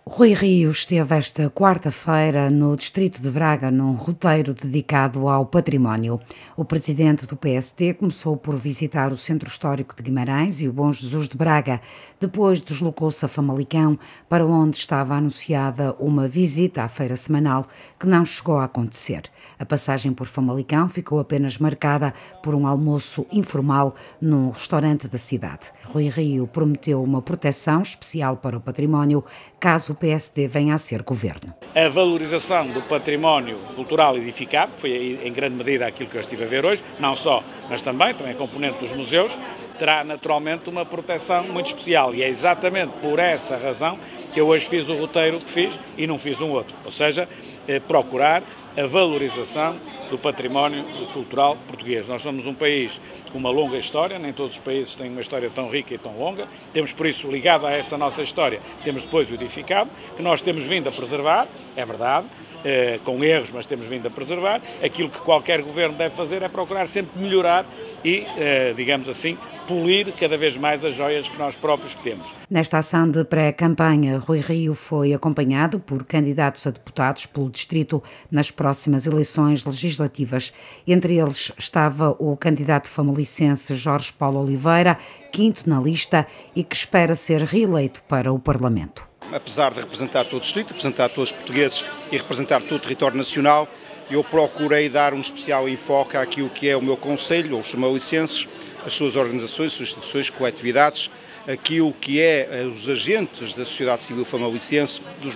Rui Rio esteve esta quarta-feira no distrito de Braga num roteiro dedicado ao património. O presidente do PSD começou por visitar o Centro Histórico de Guimarães e o Bom Jesus de Braga. Depois deslocou-se a Famalicão, para onde estava anunciada uma visita à feira semanal que não chegou a acontecer. A passagem por Famalicão ficou apenas marcada por um almoço informal num restaurante da cidade. Rui Rio prometeu uma proteção especial para o património caso o PSD venha a ser governo. A valorização do património cultural edificado, que foi em grande medida aquilo que eu estive a ver hoje, não só, mas também a componente dos museus, terá naturalmente uma proteção muito especial e é exatamente por essa razão que eu hoje fiz o roteiro que fiz e não fiz um outro, ou seja, procurar a valorização do património cultural português. Nós somos um país com uma longa história, nem todos os países têm uma história tão rica e tão longa, temos por isso, ligado a essa nossa história, temos depois o edificado, que nós temos vindo a preservar, é verdade, com erros, mas temos vindo a preservar. Aquilo que qualquer governo deve fazer é procurar sempre melhorar e, digamos assim, polir cada vez mais as joias que nós próprios temos. Nesta ação de pré-campanha, Rui Rio foi acompanhado por candidatos a deputados pelo distrito nas próximas eleições legislativas. Entre eles estava o candidato famalicense Jorge Paulo Oliveira, quinto na lista e que espera ser reeleito para o Parlamento. Apesar de representar todo o distrito, representar todos os portugueses e representar todo o território nacional, eu procurei dar um especial enfoque àquilo que é o meu concelho, os famalicenses, as suas organizações, as suas instituições, coletividades, aquilo que é os agentes da sociedade civil famalicense, dos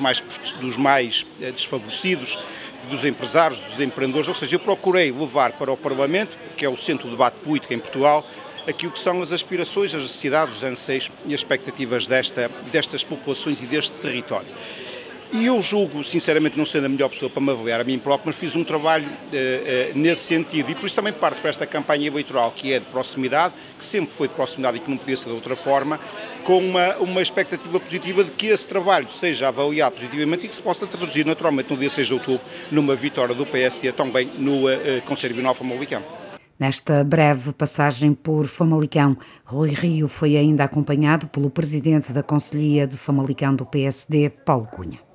mais desfavorecidos, dos empresários, dos empreendedores, ou seja, eu procurei levar para o Parlamento, que é o centro do debate político em Portugal, aquilo que são as aspirações, as necessidades, os anseios e as expectativas destas populações e deste território. E eu julgo, sinceramente, não sendo a melhor pessoa para me avaliar a mim próprio, mas fiz um trabalho nesse sentido e por isso também parte para esta campanha eleitoral que é de proximidade, que sempre foi de proximidade e que não podia ser de outra forma, com uma expectativa positiva de que esse trabalho seja avaliado positivamente e que se possa traduzir naturalmente no dia 6 de outubro numa vitória do PSD também no Conselho Regional Famalicão. Nesta breve passagem por Famalicão, Rui Rio foi ainda acompanhado pelo presidente da Conselhia de Famalicão do PSD, Paulo Cunha.